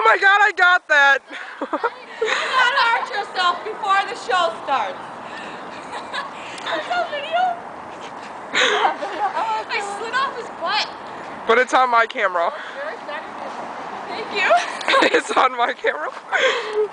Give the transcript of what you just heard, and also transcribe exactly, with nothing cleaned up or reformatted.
my god, I got that! Do not hurt yourself before the show starts. Is that video? I slid off his butt. But it's on my camera. Thank you. It's on my camera.